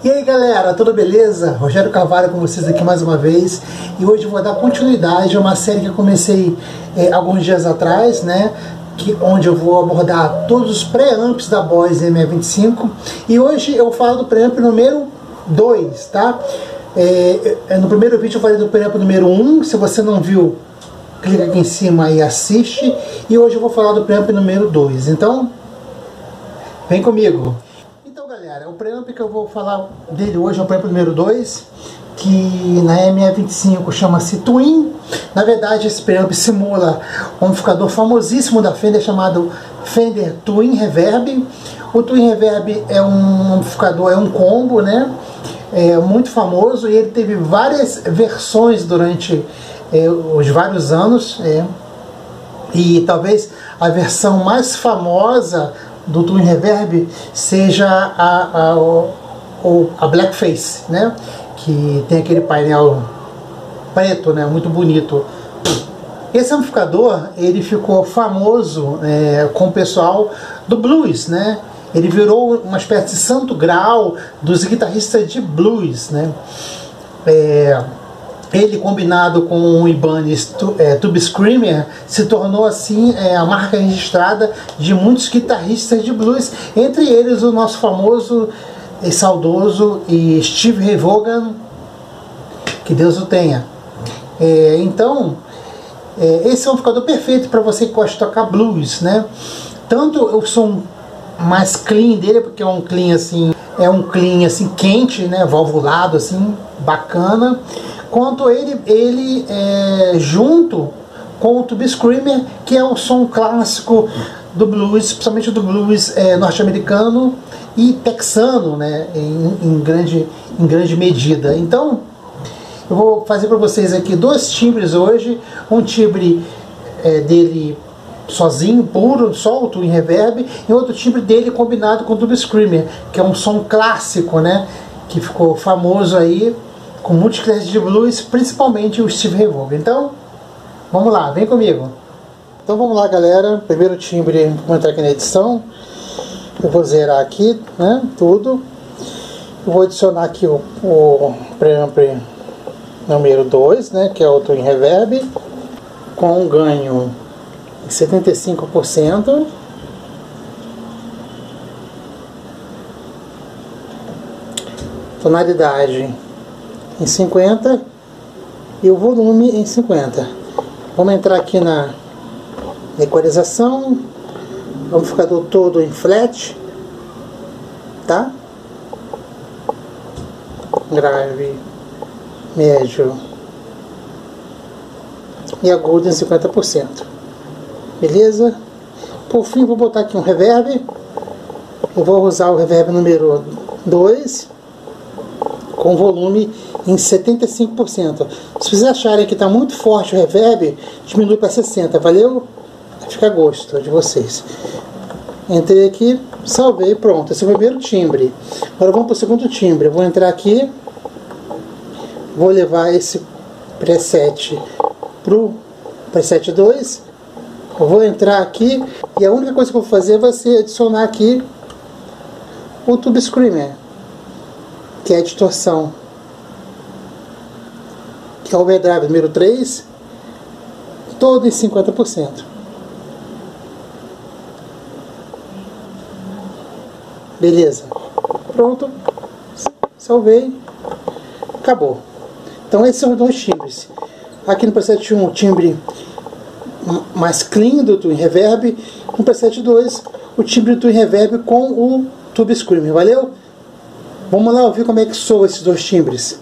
E aí galera, tudo beleza? Rogério Carvalho com vocês aqui mais uma vez. E hoje eu vou dar continuidade a uma série que eu comecei alguns dias atrás, né? Onde eu vou abordar todos os pré-amps da Boss M625. E hoje eu falo do pré-amp número 2, tá? No primeiro vídeo eu falei do pré-amp número 1. Se você não viu, clica aqui em cima e assiste. E hoje eu vou falar do pré-amp número 2. Então, vem comigo. Então galera, o preamp que eu vou falar dele hoje é o preamp número 2, que na M625 chama-se Twin. Na verdade esse preamp simula um amplificador famosíssimo da Fender chamado Fender Twin Reverb. O Twin Reverb é um amplificador, é um combo, né? É muito famoso e ele teve várias versões durante os vários anos. E talvez a versão mais famosa do Twin Reverb seja a Blackface, né? Que tem aquele painel preto, né? Muito bonito. Esse amplificador ele ficou famoso com o pessoal do blues, né? Ele virou uma espécie de santo grau dos guitarristas de blues, né? Ele combinado com o Ibanez Tube Screamer se tornou assim a marca registrada de muitos guitarristas de blues, entre eles o nosso famoso e saudoso Steve Ray Vaughan, que Deus o tenha. Então esse é um amplificador perfeito para você que gosta de tocar blues, né? Tanto o som mais clean dele, porque é um clean assim quente, né? Valvulado assim, bacana. Quanto ele junto com o Tube Screamer, que é um som clássico do blues, principalmente do blues norte-americano e texano, né, em grande medida. Então, eu vou fazer para vocês aqui dois timbres hoje, um timbre dele sozinho, puro, só o Twin Reverb, e outro timbre dele combinado com o Tube Screamer, que é um som clássico, né, que ficou famoso aí com muitos clientes de blues, principalmente o Steve Ray Vaughan. Então, vamos lá, vem comigo. Então vamos lá galera, primeiro timbre, vou entrar aqui na edição, eu vou zerar aqui, né, tudo. Eu vou adicionar aqui o preamp número 2, né, que é o Twin Reverb, com um ganho de 75%. Tonalidade em 50 e o volume em 50. Vamos entrar aqui na equalização, o amplificador todo em flat, tá? Grave, médio e agudo em 50%. Beleza? Por fim, vou botar aqui um reverb. Eu vou usar o reverb número 2 com volume em 75%. Se vocês acharem que está muito forte o reverb, diminui para 60%, valeu? Fica a gosto de vocês. Entrei aqui, salvei, pronto. Esse é o primeiro timbre. Agora vamos para o segundo timbre. Eu vou entrar aqui, vou levar esse preset para o preset 2. Eu vou entrar aqui e a única coisa que eu vou fazer vai ser adicionar aqui o Tube Screamer, que é a distorção, que é o overdrive número 3, todo em 50%. Beleza. Pronto. Salvei. Acabou. Então esses são os dois timbres. Aqui no preset 1 o timbre mais clean do Twin Reverb, no preset 2 o timbre do Twin Reverb com o Tube Screamer. Valeu? Vamos lá ouvir como é que soam esses dois timbres.